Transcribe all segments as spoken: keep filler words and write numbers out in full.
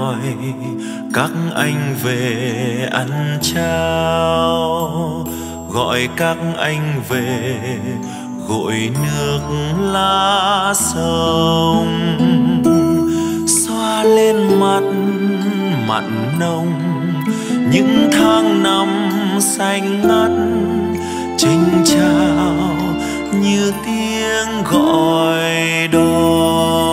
gọi các anh về ăn cháo, gọi các anh về gội nước lá sông, xoa lên mặt mặn nồng những tháng năm xanh ngắt, chênh chào như tiếng gọi đò.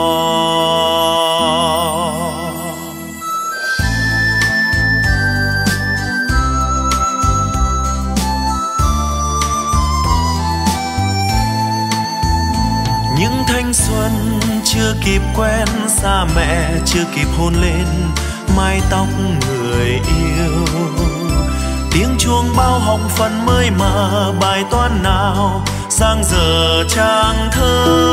Những thanh xuân chưa kịp quen xa mẹ, chưa kịp hôn lên mái tóc người yêu, tiếng chuông bao hồng phần mới mở bài toán nào giang dở trang thơ.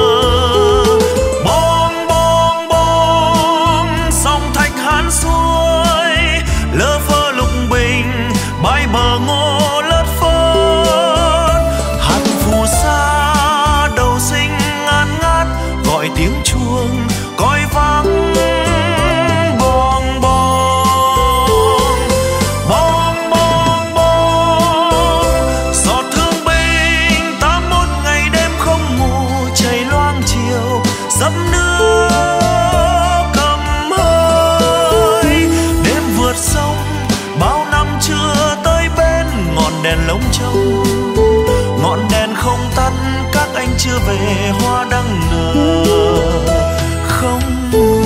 Bong bong bong sông thạch hán xuôi, lơ phơ lục bình bãi bờ ngô lất phất, hạt phù sa đầu sinh ngát ngát gọi tiếng chuông coi vắng. Bong bong bong bong bong giọt thương binh tám mốt ngày đêm không ngủ chảy loang chiều dẫm nước cầm hơi. Đêm vượt sông bao năm chưa tới bên ngọn đèn lông trông, ngọn đèn không tắt các anh chưa về hoa đăng nở không người.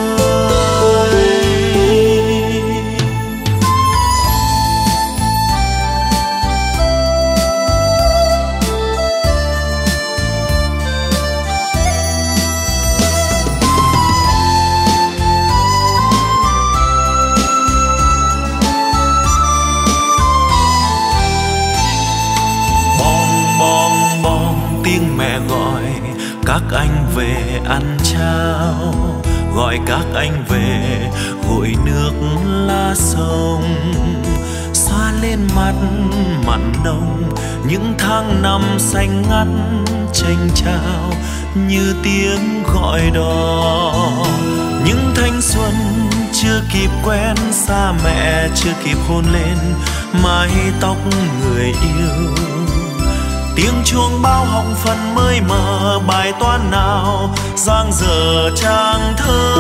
Bong bong bong tiếng mẹ gọi các anh về ăn cháo, gọi các anh về gội nước lá sông, xoa lên mặt mặn nồng những tháng năm xanh ngắt, chênh chào như tiếng gọi đò. Những thanh xuân chưa kịp quen xa mẹ, chưa kịp hôn lên mái tóc người yêu, tiếng chuông bao hồng phần mới mở bài toán nào giang dở trang thơ.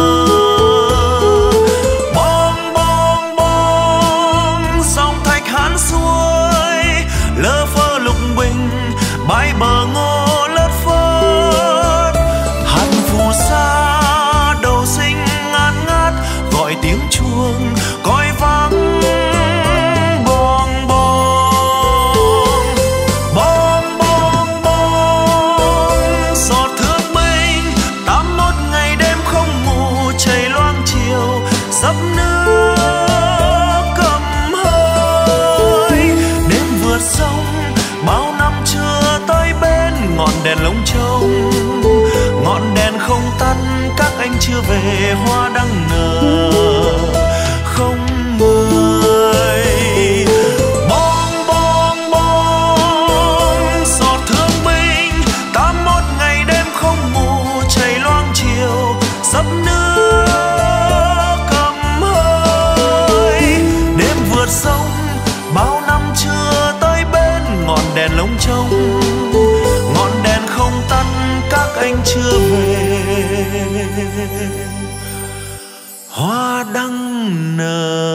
Bong bong bong sông thạch hán xuôi, lơ phơ lục bình bãi bờ ngô lất phất, hạt phù sa đầu sinh ngát ngát gọi tiếng chuông coi vắng. Bong bong bong bong bong giọt thương binh tám mốt ngày đêm không ngủ chảy loang chiều dấp nước cầm hơi. Đêm vượt sông bao năm chưa tới bên ngọn đèn lông trông, ngọn đèn không tắt các anh chưa về hoa đăng nở không người. Bong bong bong giọt thương binh tám mốt ngày đêm không ngủ chảy loang chiều dấp nước cầm hơi. Đêm vượt sông bao năm chưa tới bên ngọn đèn lông trông, ngọn đèn không tắt các anh chưa về hoa đăng nở.